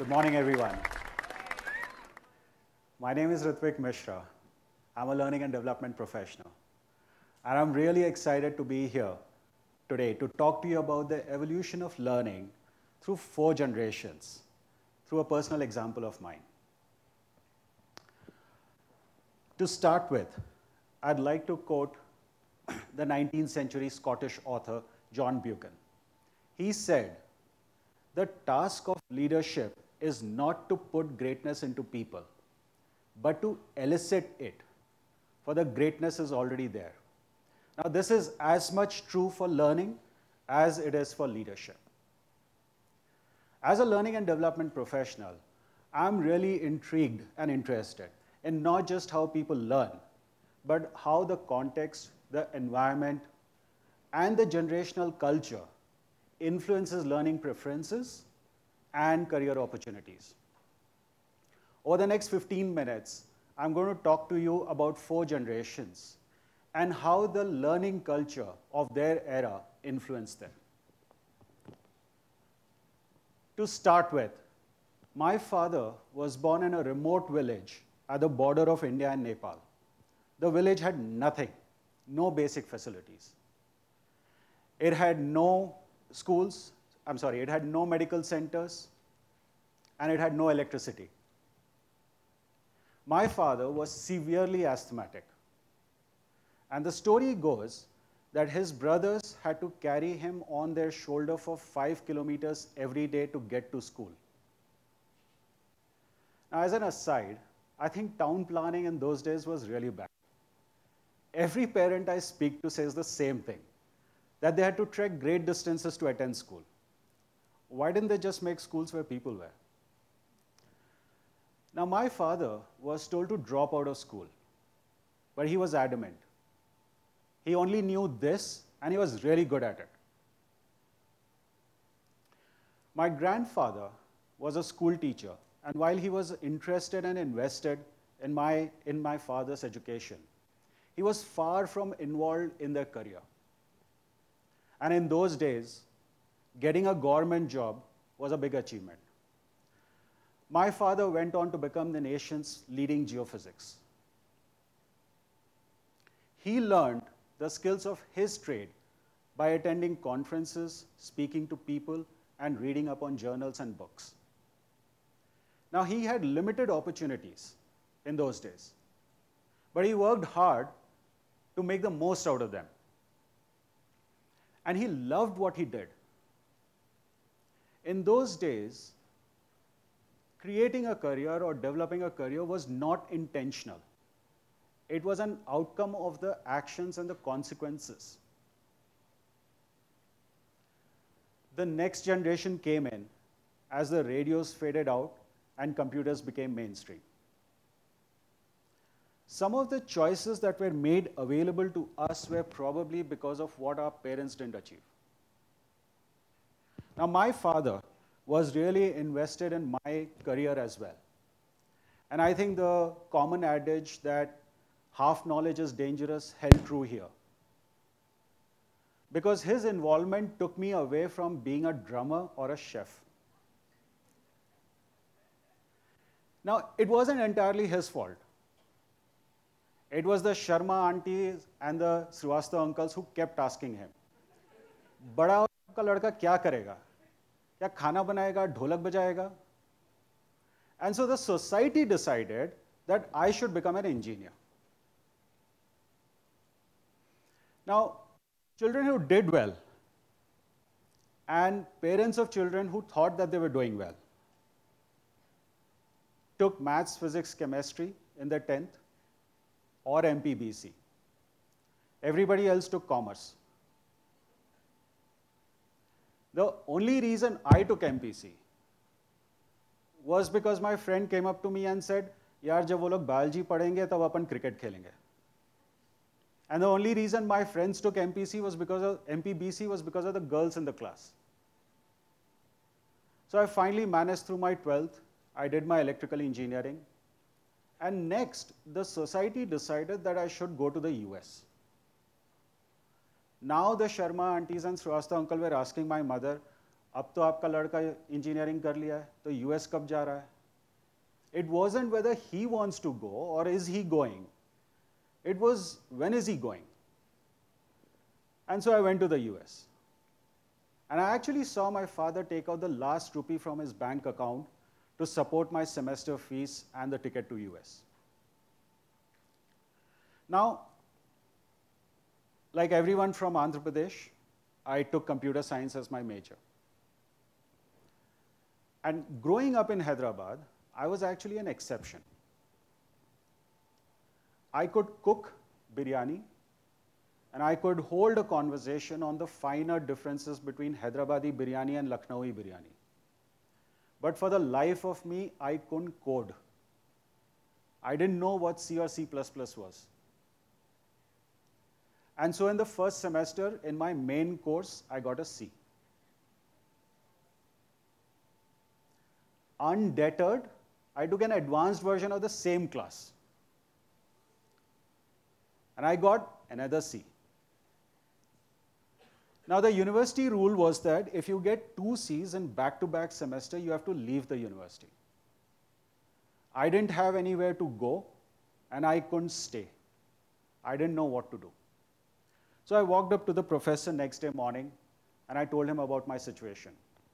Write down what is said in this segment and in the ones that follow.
Good morning, everyone. My name is Ritwik Mishra. I'm a learning and development professional. And I'm really excited to be here today to talk to you about the evolution of learning through 4 generations, through a personal example of mine. To start with, I'd like to quote the 19th century Scottish author John Buchan. He said, "The task of leadership is not to put greatness into people, but to elicit it, for the greatness is already there." Now, this is as much true for learning as it is for leadership. As a learning and development professional, I'm really intrigued and interested in not just how people learn, but how the context, the environment, and the generational culture influences learning preferences and career opportunities. Over the next 15 minutes, I'm going to talk to you about 4 generations and how the learning culture of their era influenced them. To start with, my father was born in a remote village at the border of India and Nepal. The village had nothing, no basic facilities. It had no schools, it had no medical centers, and it had no electricity. My father was severely asthmatic. And the story goes that his brothers had to carry him on their shoulder for 5 kilometers every day to get to school. Now, as an aside, I think town planning in those days was really bad. Every parent I speak to says the same thing, that they had to trek great distances to attend school. Why didn't they just make schools where people were? Now, my father was told to drop out of school, but he was adamant. He only knew this, and he was really good at it. My grandfather was a school teacher, and while he was interested and invested in my father's education, he was far from involved in their career. And in those days, getting a government job was a big achievement. My father went on to become the nation's leading geophysicist. He learned the skills of his trade by attending conferences, speaking to people, and reading up on journals and books. Now, he had limited opportunities in those days, but he worked hard to make the most out of them. And he loved what he did. In those days, creating a career or developing a career was not intentional. It was an outcome of the actions and the consequences. The next generation came in as the radios faded out and computers became mainstream. Some of the choices that were made available to us were probably because of what our parents didn't achieve. Now, my father was really invested in my career as well. And I think the common adage that half knowledge is dangerous held true here. Because his involvement took me away from being a drummer or a chef. Now, it wasn't entirely his fault. It was the Sharma aunties and the Srivastava uncles who kept asking him, "बड़ा आपका लड़का क्या करेगा? क्या खाना बनाएगा, ढोलक बजाएगा?" And so the society decided that I should become an engineer. Now, children who did well and parents of children who thought that they were doing well took maths, physics, chemistry in the 10th or MPBC. Everybody else took commerce. The only reason I took MPC was because my friend came up to me and said, "यार जब वो लोग biology पढ़ेंगे तब अपन cricket खेलेंगे." And the only reason my friends took MPBC was because of the girls in the class. So I finally managed through my 12th. I did my electrical engineering. And next, the society decided that I should go to the US. Now the Sharma aunties and Srivastava uncle were asking my mother, अब तो आपका लड़का engineering कर लिया है, तो US कब जा रहा है? It wasn't whether he wants to go or is he going. It was, when is he going? And so I went to the US. And I actually saw my father take out the last rupee from his bank account to support my semester fees and the ticket to US. Now, like everyone from Andhra Pradesh, I took computer science as my major. And growing up in Hyderabad, I was actually an exception. I could cook biryani, and I could hold a conversation on the finer differences between Hyderabadi biryani and Lucknowi biryani. But for the life of me, I couldn't code. I didn't know what C or C++ was. And so in the first semester, in my main course, I got a C. Undeterred, I took an advanced version of the same class. And I got another C. Now the university rule was that if you get 2 C's in back-to-back semester, you have to leave the university. I didn't have anywhere to go, and I couldn't stay. I didn't know what to do. So I walked up to the professor next day morning, and I told him about my situation.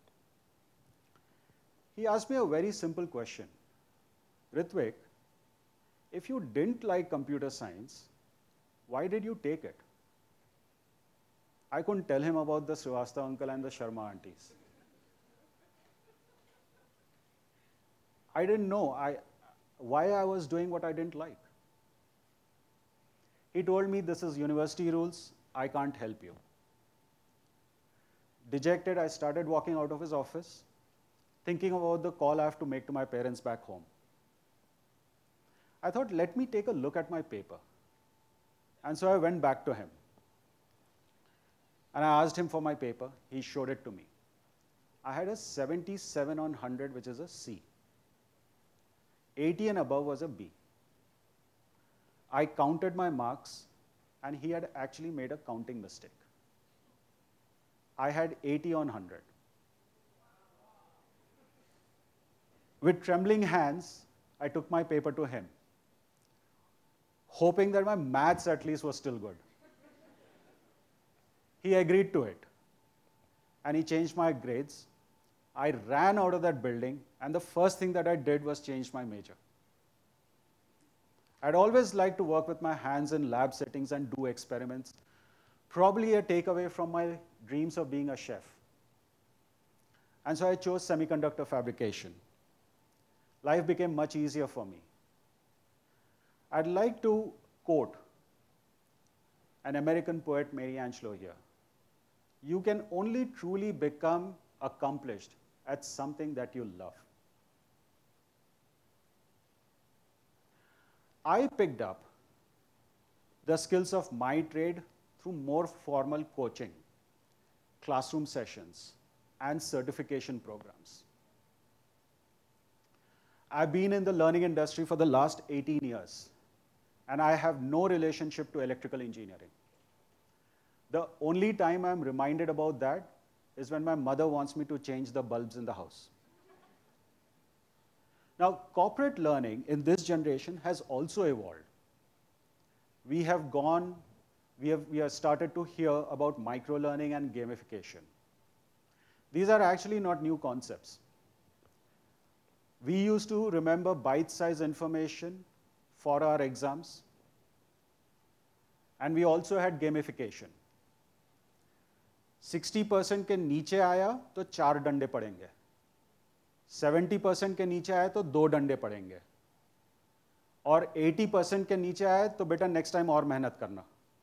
He asked me a very simple question. Ritwik, if you didn't like computer science, why did you take it? I couldn't tell him about the Srivastava uncle and the Sharma aunties. I didn't know why I was doing what I didn't like. He told me, this is university rules, I can't help you. Dejected, I started walking out of his office, thinking about the call I have to make to my parents back home. I thought, let me take a look at my paper. And so I went back to him. And I asked him for my paper. He showed it to me. I had a 77 on 100, which is a C. 80 and above was a B. I counted my marks, and he had actually made a counting mistake. I had 80 on 100. With trembling hands, I took my paper to him, hoping that my maths at least was still good. He agreed to it, and he changed my grades. I ran out of that building, and the first thing that I did was change my major. I'd always liked to work with my hands in lab settings and do experiments, probably a takeaway from my dreams of being a chef. And so I chose semiconductor fabrication. Life became much easier for me. I'd like to quote an American poet, Mary Angelou, here. You can only truly become accomplished at something that you love. I picked up the skills of my trade through more formal coaching, classroom sessions, and certification programs. I've been in the learning industry for the last 18 years, and I have no relationship to electrical engineering. The only time I'm reminded about that is when my mother wants me to change the bulbs in the house. Now, corporate learning in this generation has also evolved. We have started to hear about micro-learning and gamification. These are actually not new concepts. We used to remember bite-sized information for our exams, and we also had gamification. 60% के नीचे आया तो 4 डंडे पड़ेंगे, 70% के नीचे आया तो 2 डंडे पड़ेंगे, और 80% के नीचे आया तो बेटा नेक्स्ट टाइम और मेहनत करना.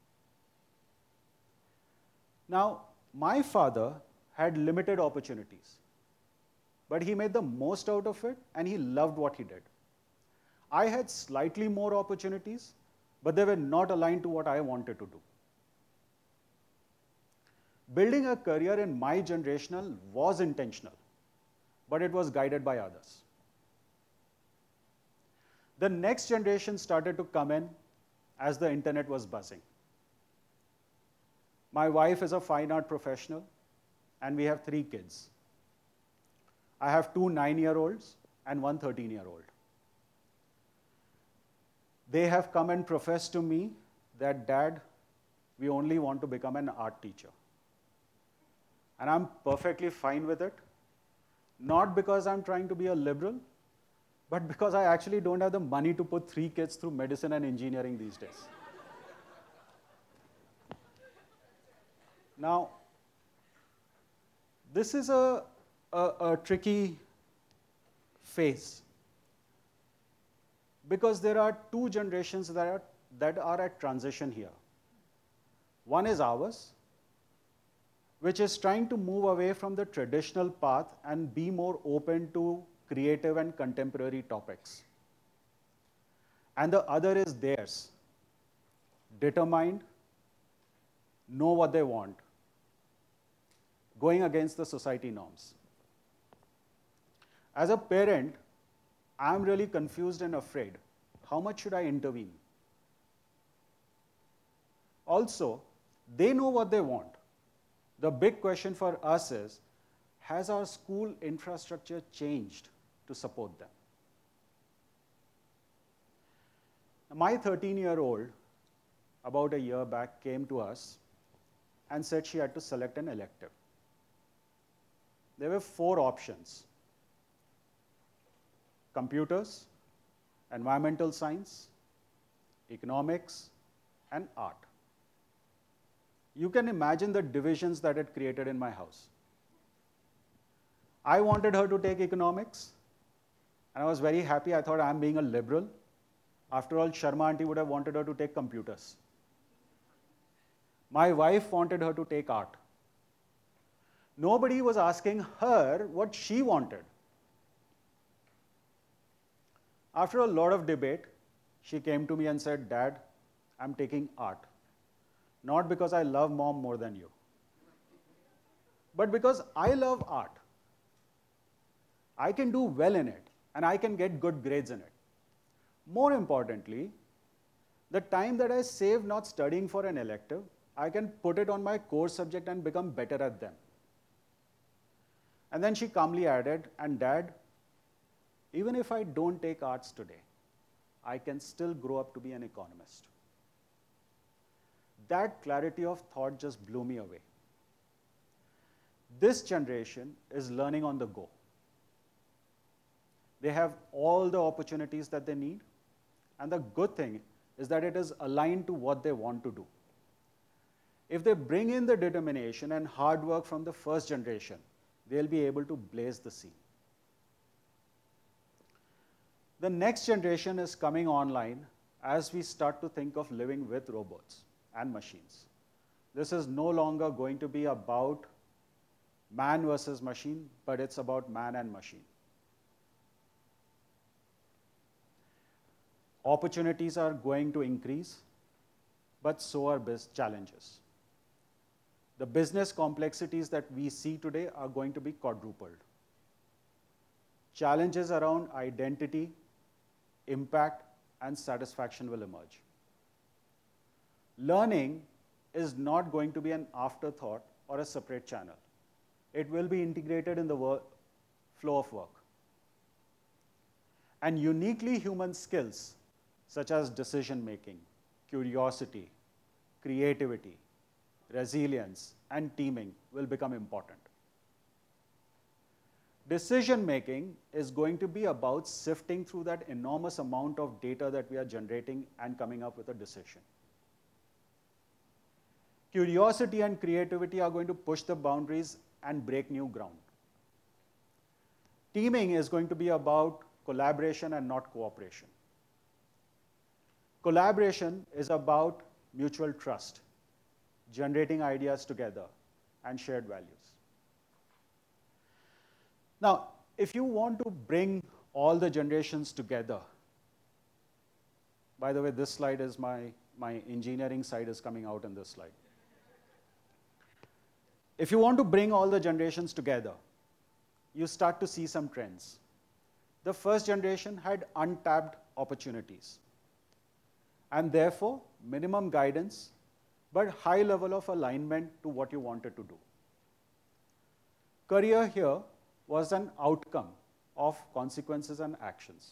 Now, my father had limited opportunities, but he made the most out of it, and he loved what he did. I had slightly more opportunities, but they were not aligned to what I wanted to do. Building a career in my generational was intentional, but it was guided by others. The next generation started to come in as the internet was buzzing. My wife is a fine art professional, and we have 3 kids. I have two 9-year-olds and one 13-year-old. They have come and professed to me that, Dad, we only want to become an art teacher. And I'm perfectly fine with it, not because I'm trying to be a liberal, but because I actually don't have the money to put 3 kids through medicine and engineering these days. Now, this is a tricky phase, because there are two generations that are at transition here. One is ours, which is trying to move away from the traditional path and be more open to creative and contemporary topics. And the other is theirs, determined, know what they want, going against the society norms. As a parent, I'm really confused and afraid. How much should I intervene? Also, they know what they want. The big question for us is, has our school infrastructure changed to support them? My 13-year-old, about a year back, came to us and said she had to select an elective. There were 4 options: computers, environmental science, economics, and art. You can imagine the divisions that it created in my house. I wanted her to take economics, and I was very happy. I thought, I'm being a liberal. After all, Sharma auntie would have wanted her to take computers. My wife wanted her to take art. Nobody was asking her what she wanted. After a lot of debate, she came to me and said, Dad, I'm taking art. Not because I love Mom more than you, but because I love art. I can do well in it, and I can get good grades in it. More importantly, the time that I save not studying for an elective, I can put it on my core subject and become better at them. And then she calmly added, and Dad, even if I don't take arts today, I can still grow up to be an economist. That clarity of thought just blew me away. This generation is learning on the go. They have all the opportunities that they need, and the good thing is that it is aligned to what they want to do. If they bring in the determination and hard work from the first generation, they'll be able to blaze the scene. The next generation is coming online as we start to think of living with robots and machines. This is no longer going to be about man versus machine, but it's about man and machine. Opportunities are going to increase, but so are challenges. The business complexities that we see today are going to be quadrupled. Challenges around identity, impact, and satisfaction will emerge. Learning is not going to be an afterthought or a separate channel. It will be integrated in the flow of work. And uniquely human skills, such as decision-making, curiosity, creativity, resilience, and teaming will become important. Decision-making is going to be about sifting through that enormous amount of data that we are generating and coming up with a decision. Curiosity and creativity are going to push the boundaries and break new ground. Teaming is going to be about collaboration and not cooperation. Collaboration is about mutual trust, generating ideas together, and shared values. Now, if you want to bring all the generations together, by the way, this slide is my engineering side is coming out in this slide. If you want to bring all the generations together, you start to see some trends. The first generation had untapped opportunities, and therefore minimum guidance, but high level of alignment to what you wanted to do. Career here was an outcome of consequences and actions,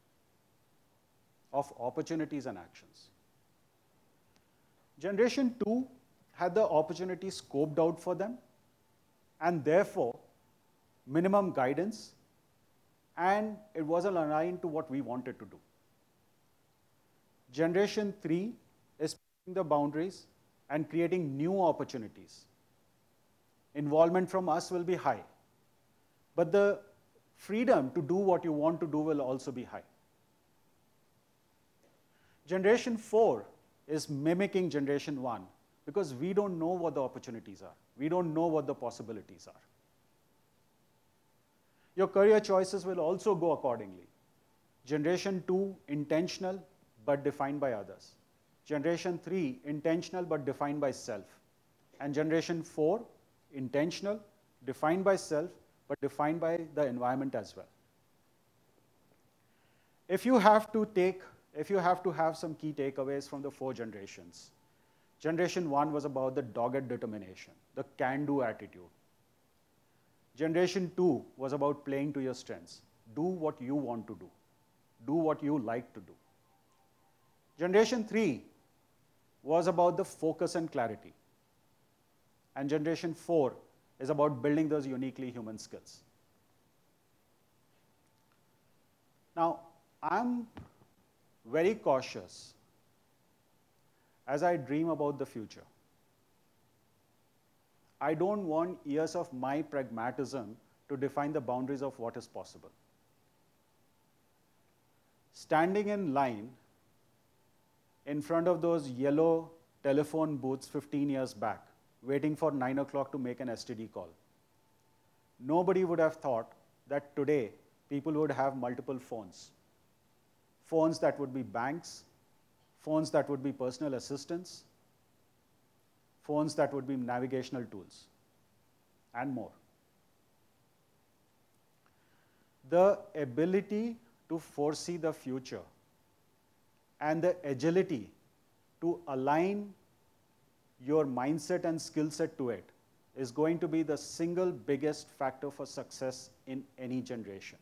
of opportunities and actions. Generation 2 had the opportunity scoped out for them, and therefore minimum guidance, and it wasn't aligned to what we wanted to do. Generation 3 is pushing the boundaries and creating new opportunities. Involvement from us will be high, but the freedom to do what you want to do will also be high. Generation 4 is mimicking Generation 1 because we don't know what the opportunities are. We don't know what the possibilities are. Your career choices will also go accordingly. Generation 2, intentional but defined by others. Generation 3, intentional but defined by self. And Generation 4, intentional, defined by self, but defined by the environment as well. If you have to have some key takeaways from the 4 generations, Generation 1 was about the dogged determination, the can-do attitude. Generation 2 was about playing to your strengths. Do what you want to do. Do what you like to do. Generation 3 was about the focus and clarity. And Generation 4 is about building those uniquely human skills. Now, I'm very cautious as I dream about the future. I don't want years of my pragmatism to define the boundaries of what is possible. Standing in line in front of those yellow telephone booths 15 years back, waiting for 9 o'clock to make an STD call, nobody would have thought that today people would have multiple phones. Phones that would be banks, phones that would be personal assistants, phones that would be navigational tools, and more. The ability to foresee the future and the agility to align your mindset and skill set to it is going to be the single biggest factor for success in any generation.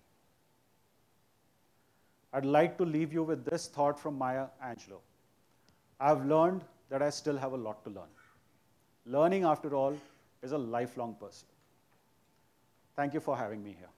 I'd like to leave you with this thought from Maya Angelou. I've learned that I still have a lot to learn. Learning, after all, is a lifelong pursuit. Thank you for having me here.